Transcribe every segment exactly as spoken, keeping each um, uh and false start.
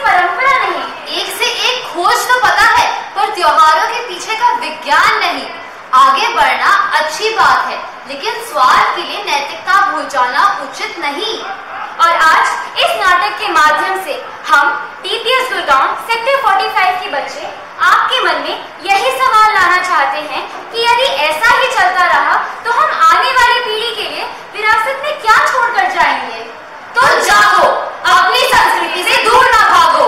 परंपरा नहीं, एक से एक खोज तो पता है, पर त्योहारों के पीछे का विज्ञान नहीं। आगे बढ़ना अच्छी बात है, लेकिन स्वार्थ के लिए नैतिकता भूल जाना उचित नहीं। और आज इस नाटक के माध्यम से हम डीपीएस गुड़गांव सेक्टर पैंतालीस के बच्चे आपके मन में यही सवाल लाना चाहते हैं कि यदि ऐसा ही चलता रहा तो हम आने वाली पीढ़ी के लिए विरासत में क्या छोड़कर जाएंगे। तो जागो, अपनी संस्कृति से दूर ना भागो।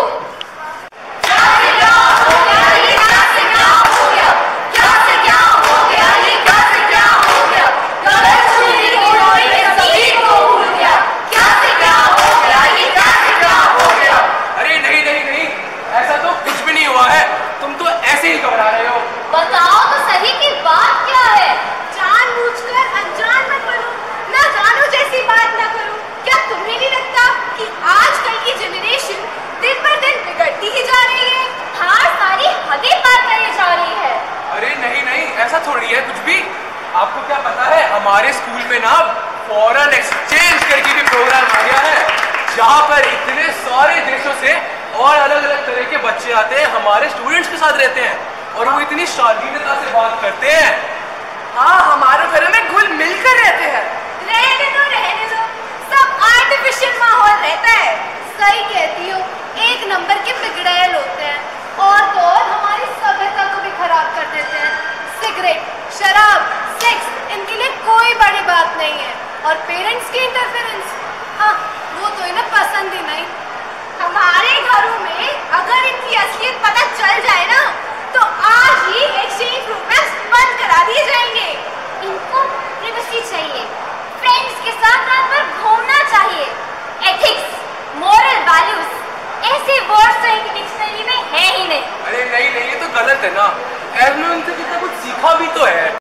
बताओ तो सही की बात क्या है। जानबूझकर अनजान मत बनो, ना जानो जैसी बात ना करो। क्या तुम्हें नहीं लगता कि आजकल की जनरेशन दिन पर दिन बिगड़ती ही जा रही है? हाँ, सारी हदें पार करने जा रही है। अरे नहीं नहीं, ऐसा थोड़ी है कुछ भी। आपको क्या पता है, हमारे स्कूल में ना फॉरेन एक्सचेंज करके भी प्रोग्राम आ गया है, जहाँ पर इतने सारे देशों से और अलग अलग तरह के बच्चे आते हैं, हमारे स्टूडेंट्स के साथ रहते हैं और वो इतनी शालीनता से बात करते हैं। हाँ, हमारे घरों में घुल मिलकर रहते हैं। रहने दो रहने दो, सब आर्टिफिशियल माहौल रहता है। सही कहती हो, एक नंबर के बिगड़ैल होते हैं और तो और हमारी सभ्यता को भी खराब कर देते हैं। सिगरेट, शराब, सेक्स, इनके लिए कोई बड़ी बात नहीं है। और पेरेंट्स की इंटरफेरेंस, हाँ वो तो इन्हें पसंद ही नहीं। हमारे घरों में अगर इनकी असलियत पता चल जाए ना तो आज ही एक्सचेंज प्रोग्राम्स बंद करा दिए जाएंगे। इनको प्रिवेसी चाहिए, फ्रेंड्स के साथ रात भर घूमना चाहिए। एथिक्स, मॉरल वैल्यूज ऐसे वर्ड्स तो इनकी डिक्शनरी में है ही नहीं। अरे नहीं नहीं, ये तो गलत है ना। उनसे कितना कुछ सीखा भी तो है।